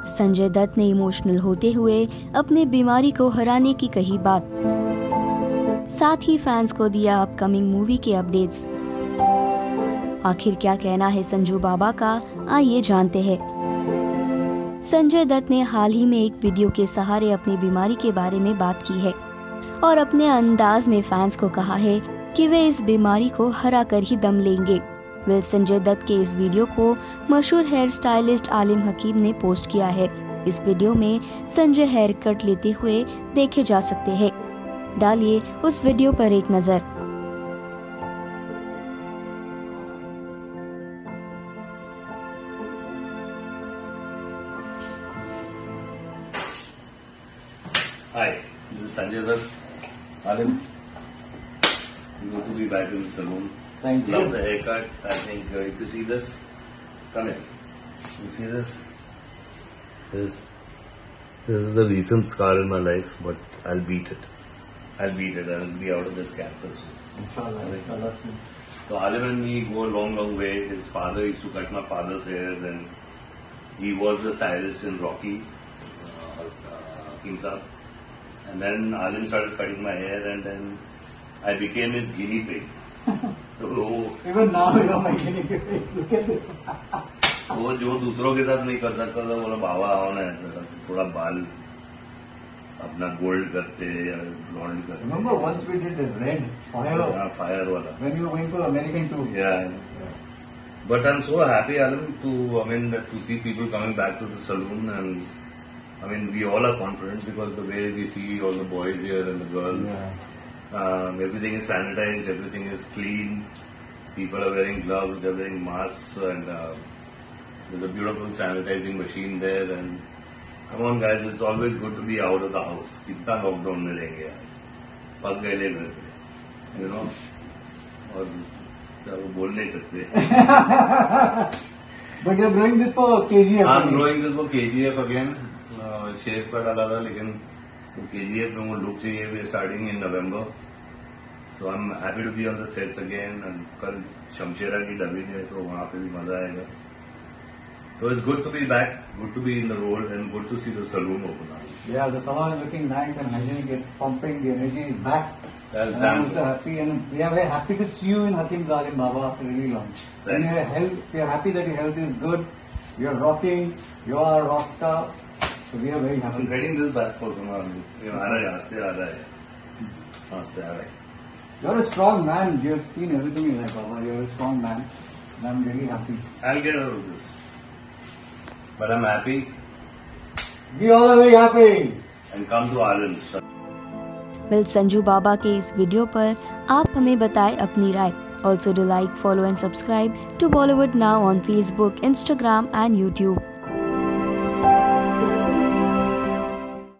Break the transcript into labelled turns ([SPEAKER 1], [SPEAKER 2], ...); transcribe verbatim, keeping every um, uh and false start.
[SPEAKER 1] संजय दत्त ने इमोशनल होते हुए अपने बीमारी को हराने की कही बात, साथ ही फैंस को दिया अपकमिंग मूवी के अपडेट्स। आखिर क्या कहना है संजू बाबा का, आइए जानते हैं। संजय दत्त ने हाल ही में एक वीडियो के सहारे अपनी बीमारी के बारे में बात की है और अपने अंदाज में फैंस को कहा है कि वे इस बीमारी को हरा कर ही दम लेंगे। वेल संजय दत्त के इस वीडियो को मशहूर हेयर स्टाइलिस्ट आलिम हकीम ने पोस्ट किया है। इस वीडियो में संजय हेयर कट लेते हुए देखे जा सकते हैं। डालिए उस वीडियो पर एक नजर।
[SPEAKER 2] Hi, this is Sanjay Dutt. Alim, good to be back in the salon.
[SPEAKER 3] Thank you.
[SPEAKER 2] Love the haircut. I think uh, if you see this, come here. You see this? This, this is the recent scar in my life, but I'll beat it. I'll beat it. I'll be out of this cancer soon.
[SPEAKER 3] Inshallah, inshallah.
[SPEAKER 2] So Alim and me go a long, long way. His father used to cut my father's hair. Then he was the stylist in Rocky, uh, uh, King Saab. And then Alim started cutting my hair, and then I became his guinea pig. तो
[SPEAKER 3] Even now, you know my guinea pig. Look at this.
[SPEAKER 2] वो जो दूसरों के साथ नहीं कर सकता था, बोला बाबा आओ ना थोड़ा बाल अपना गोल्ड करते या ब्लॉन्ड करते।
[SPEAKER 3] Remember once we did a red fire?
[SPEAKER 2] हाँ, फायर वाला।
[SPEAKER 3] When you were going to American tour.
[SPEAKER 2] Yeah. But I'm so happy, Alim, to I mean to see people coming back to the saloon, and I mean we all are confident because the way we see all the boys here and the girls,
[SPEAKER 3] Yeah.
[SPEAKER 2] um, everything is sanitized, everything is clean. People are wearing gloves, they're wearing masks, and uh, there's a beautiful sanitizing machine there. And come on, guys, it's always good to be out of the house. कितना lockdown में रहेंगे यार, पक गए ले घर पे, you know, और क्या वो बोल नहीं सकते।
[SPEAKER 3] But you're growing this for K G F.
[SPEAKER 2] I'm growing this for K G F again. शेव का डाला था, लेकिन वो K G F में वो लुक चाहिए। We are starting in November, so I'm happy to be on the sets again. And कल शमशेरा की डबिंग है, तो वहाँ पे भी मजा आएगा। So it's good to be back, good to be in the role, and good to see the saloon open up.
[SPEAKER 3] Yeah, the salon is looking nice and hygienic. It's pumping. The energy is back.
[SPEAKER 2] That's
[SPEAKER 3] and I'm also happy, and we are very happy to see you in Hakim Zalim Baba after really long. And your health, we are happy that your health is good. You are rocking. You are a rock star. So we are very happy.
[SPEAKER 2] I'm getting this back for tomorrow. ये आ रहा है, यहाँ से आ रहा है, यहाँ से आ रहा है.
[SPEAKER 3] You're a strong man. You have seen everything in life, Baba. You're a strong man, and I'm really happy.
[SPEAKER 2] I'll get out of this, but I'm happy.
[SPEAKER 3] We all are very happy.
[SPEAKER 2] And come to Alim.
[SPEAKER 1] Well Sanju Baba के इस वीडियो पर आप हमें बताएं अपनी राय। Also do like, follow and subscribe to Bollywood now on Facebook, Instagram and YouTube.